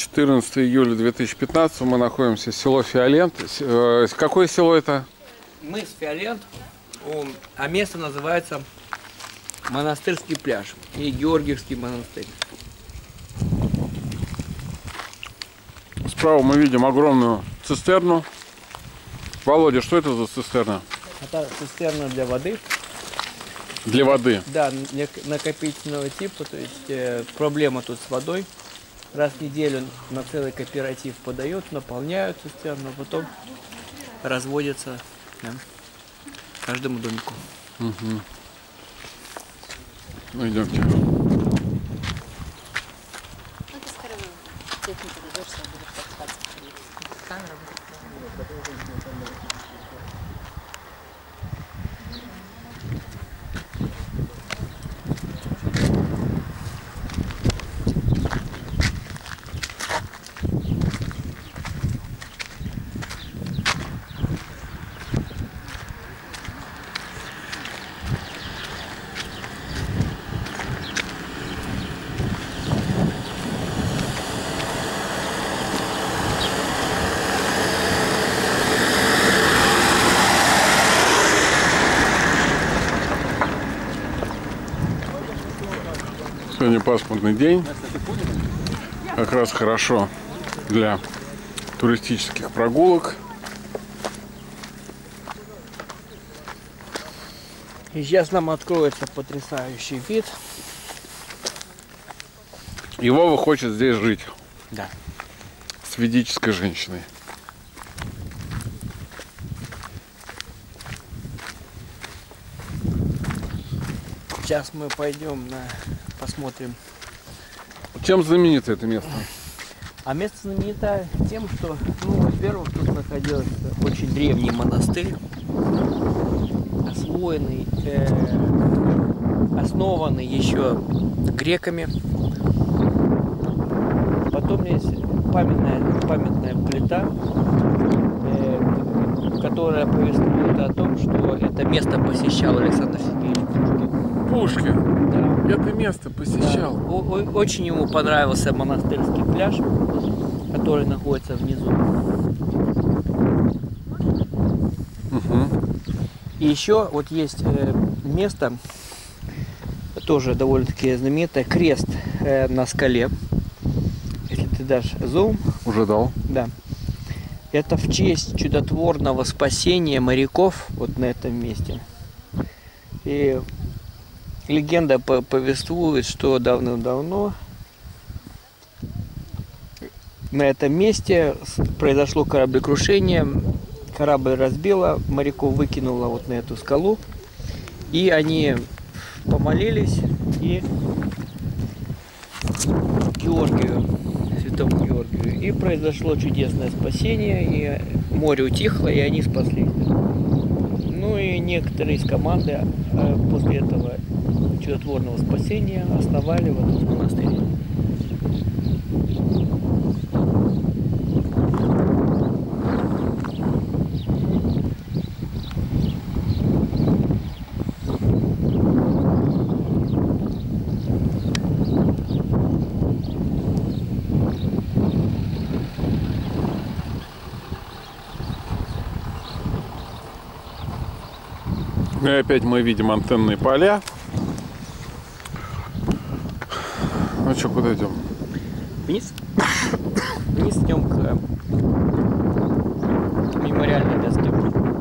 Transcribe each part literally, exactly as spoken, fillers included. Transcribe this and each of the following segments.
четырнадцатое июля две тысячи пятнадцатого, мы находимся в село Фиолент. Какое село это? Мы с Фиолент, а место называется Монастырский пляж и Георгиевский монастырь. Справа мы видим огромную цистерну. Володя, что это за цистерна? Это цистерна для воды. Для воды? Да, накопительного типа, то есть э, проблема тут с водой. Раз в неделю на целый кооператив подает, наполняют цистерну, а потом разводятся, да, каждому домику. Угу. Ну идемте. Сегодня пасмурный день, как раз хорошо для туристических прогулок. И сейчас нам откроется потрясающий вид. И Вова хочет здесь жить. Да. С ведической женщиной. Сейчас мы пойдем на... посмотрим. Чем знаменито это место? А место знаменито тем, что, ну, во-первых, тут находился очень древний монастырь, освоенный, э, основанный еще греками. Потом есть памятная, памятная плита, э, которая повествует о том, что это место посещал Александр Сергеевич Пушкин. Пушкин. Да. Это место посещал. Да. Очень ему понравился монастырский пляж, который находится внизу. Угу. И еще вот есть э, место, тоже довольно-таки знаменитое, крест э, на скале. Если ты дашь зум. Уже дал. Да. Это в честь чудотворного спасения моряков вот на этом месте. И легенда повествует, что давным-давно на этом месте произошло кораблекрушение, корабль разбило, моряков выкинуло вот на эту скалу, и они помолились и Георгию, святому Георгию, и произошло чудесное спасение, и море утихло, и они спаслись. Ну и некоторые из команды после этого чудотворного спасения основали вот этот монастырь. И опять мы видим антенные поля. Ну что, куда идем? Вниз. Вниз идем к мемориальной доске.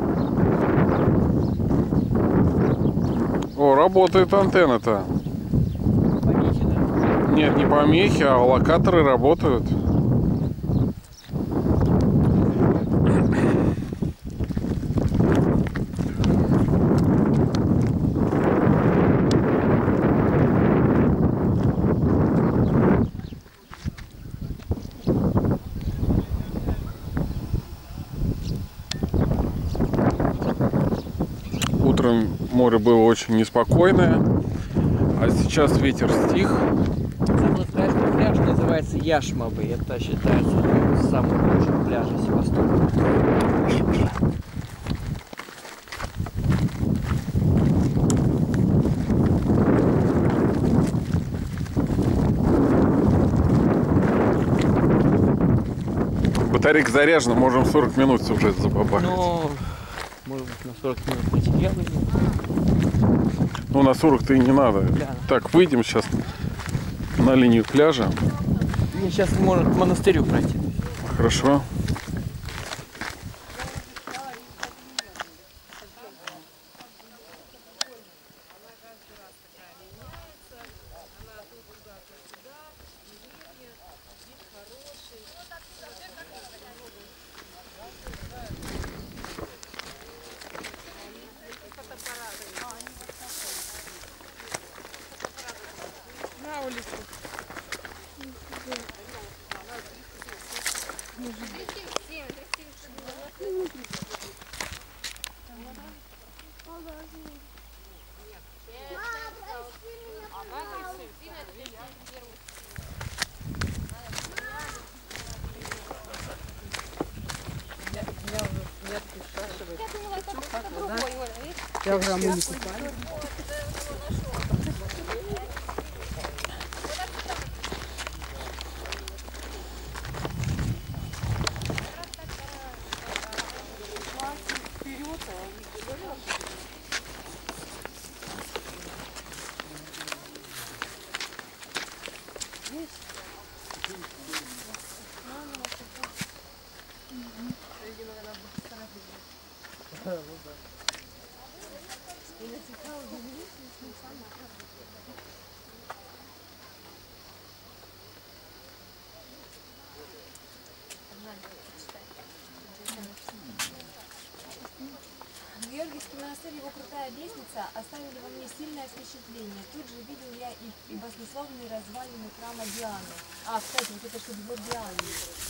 О, работает антенна-то. Помехи, да? Нет, не помехи, а локаторы работают. Утром море было очень неспокойное, а сейчас ветер стих. Самый пляж называется Яшмовый. Это считается самым лучшим пляжем Севастополя. Батарейка заряжена, можем сорок минут сюжет забабахать. Но, может быть, на сорок минут материала нет. Ну, на сорок-то и не надо. Да. Так, выйдем сейчас на линию пляжа. Мне сейчас может к монастырю пройти. Хорошо. На улицу. Я уже мы не купали. Георгиевский монастырь, его крутая лестница оставили во мне сильное впечатление. Тут же видел я и, и баснословные развалины храма Дианы. А, кстати, вот это что двор Дианы.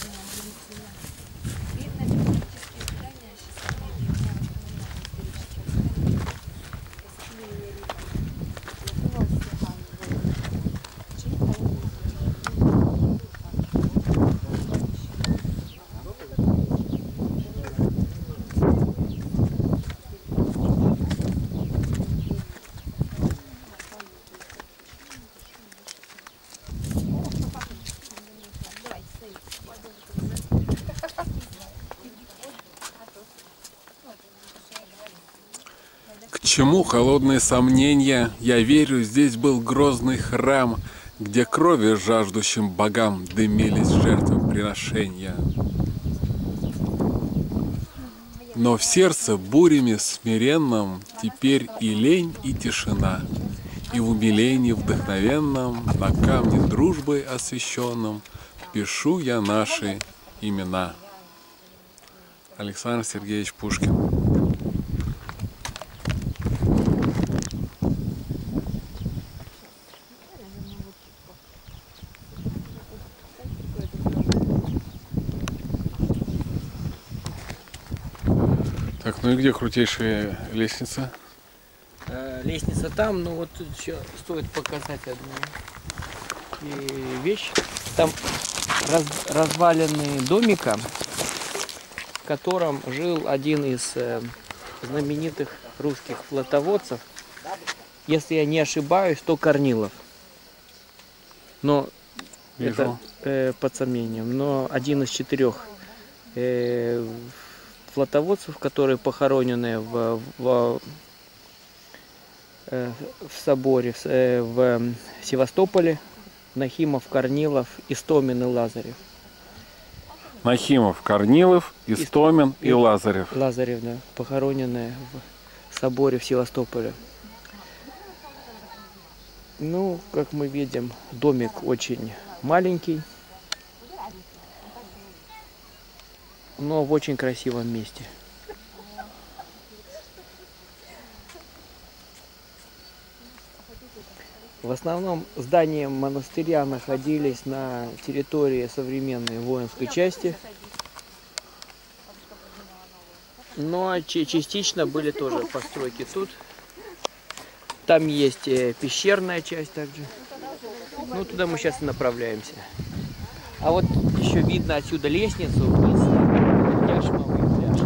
Видно физические здания, счастливые для меня воспоминания исторических К чему холодные сомнения? Я верю, здесь был грозный храм, где крови жаждущим богам дымились жертвоприношения. Но в сердце бурями смиренном теперь и лень, и тишина, и в умилении вдохновенном на камне дружбой освященном пишу я наши имена. Александр Сергеевич Пушкин. Так, ну и где крутейшая лестница? Э, лестница там, но вот тут еще стоит показать одну и вещь. Там раз, развалины домика, в котором жил один из э, знаменитых русских флотоводцев. Если я не ошибаюсь, то Корнилов. Но Вижу. это э, под сомнением. Но один из четырех э, флотоводцев, которые похоронены в, в, э, в соборе в, э, в Севастополе. Нахимов, Корнилов, Истомин и Лазарев. Нахимов, Корнилов, Истомин и, и Лазарев. Лазарев, да, похоронены в соборе в Севастополе. Ну, как мы видим, домик очень маленький, но в очень красивом месте. В основном здания монастыря находились на территории современной воинской части, но частично были тоже постройки тут. Там есть пещерная часть также. Ну, туда мы сейчас и направляемся. А вот еще видно отсюда лестницу вниз. Яшмовый пляж.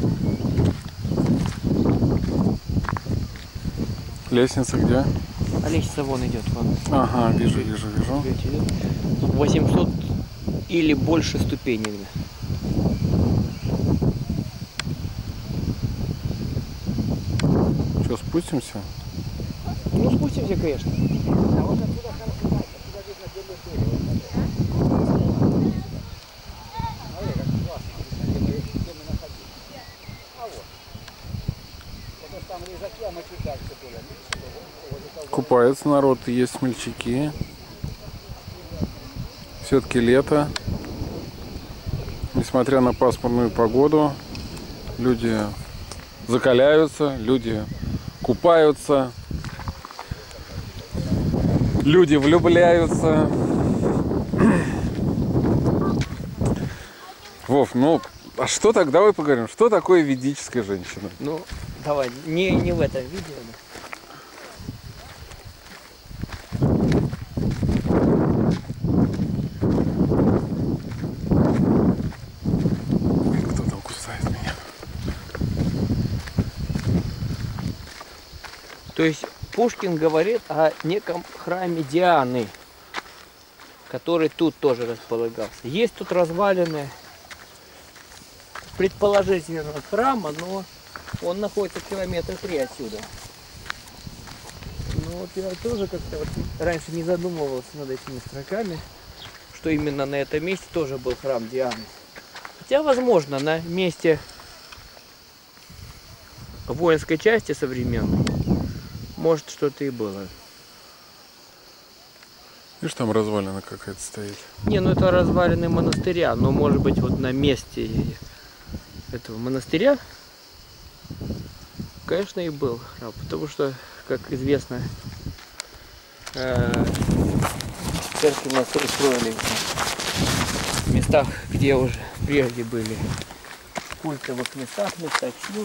Лестница где? А лестница вон идет, вон. Ага, вижу, вижу, вижу. Видите, идет? восемьсот или больше ступенек. Да. Что, спустимся? Ну, спустимся, конечно. Купается народ, есть смельчаки. Все-таки лето. Несмотря на пасмурную погоду, люди закаляются, люди купаются, люди влюбляются. Вов, ну, а что так, давай поговорим, что такое ведическая женщина? Ну, давай, не, не в этом видео. Да. Кто там кусает меня? То есть Пушкин говорит о неком храме Дианы, который тут тоже располагался. Есть тут развалины предположительно храма, но он находится в километре три отсюда. Ну вот я тоже как-то вот раньше не задумывался над этими строками, что именно на этом месте тоже был храм Дианы. Хотя, возможно, на месте воинской части современной может что-то и было. Видишь, там развалина какая-то стоит. Не, ну это развалины монастыря, но может быть вот на месте этого монастыря, конечно, и был храм, потому что, как известно, э, церкви монастырь строили в местах, где уже прежде были культовых местах, местах силы.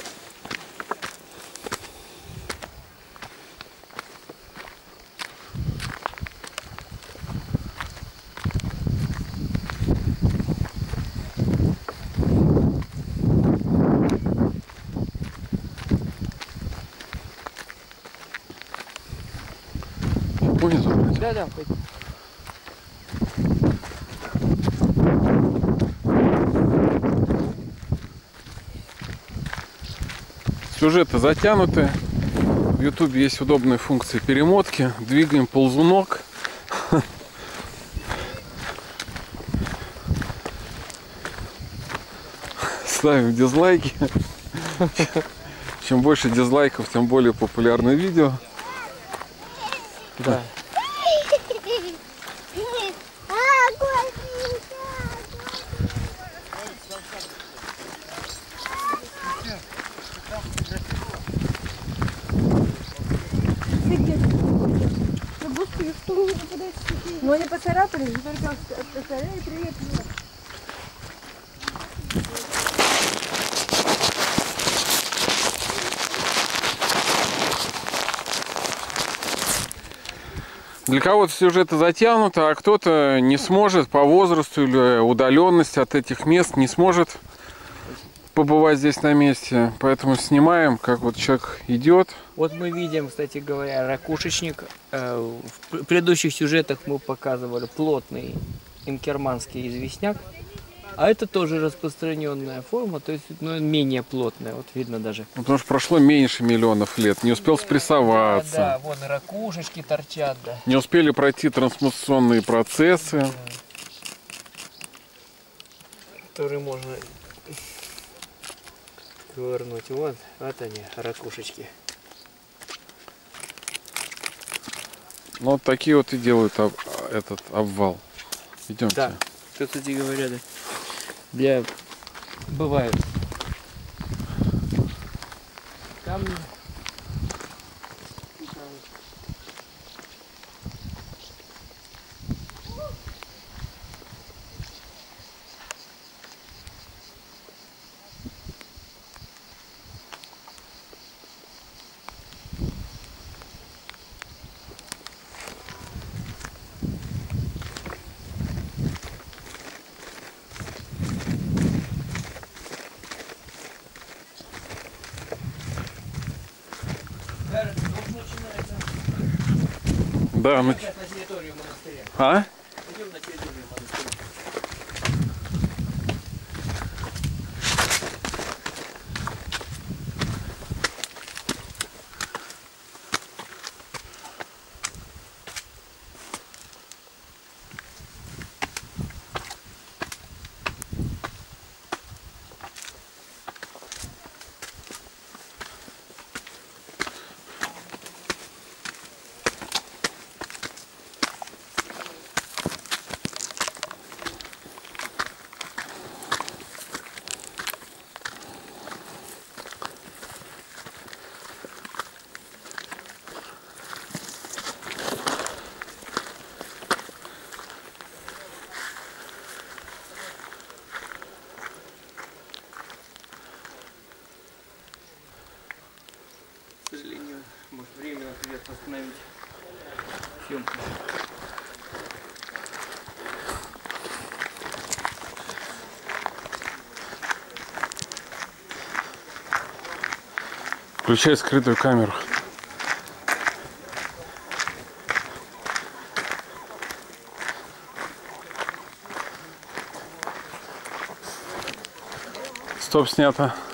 Понизу, блядь. Да, да, хоть. Сюжеты затянуты. В ютубе есть удобные функции перемотки. Двигаем ползунок. Ставим дизлайки. Чем больше дизлайков, тем более популярное видео. Да. Ну они поцарапались, только повторяю, привет. Для кого-то сюжеты затянуты, а кто-то не сможет по возрасту или удаленности от этих мест, не сможет побывать здесь на месте. Поэтому снимаем, как вот человек идет. Вот мы видим, кстати говоря, ракушечник. Э, В предыдущих сюжетах мы показывали плотный инкерманский известняк. А это тоже распространенная форма, то есть ну, менее плотная. Вот видно даже. Потому что прошло меньше миллионов лет, не успел спрессоваться. Да, да, вон ракушечки торчат, да. Не успели пройти трансмутационные процессы. Которые можно ковырнуть. Вот, вот они, ракушечки. Ну, вот такие вот и делают об- этот обвал. Идемте. Да, что, кстати говоря, да. Для... Бывают камни. Да, ну... Сейчас на территорию монастыря. А? Идем на территорию монастыря. К сожалению, может временно придется остановить съемку. Включай скрытую камеру. Стоп, снято.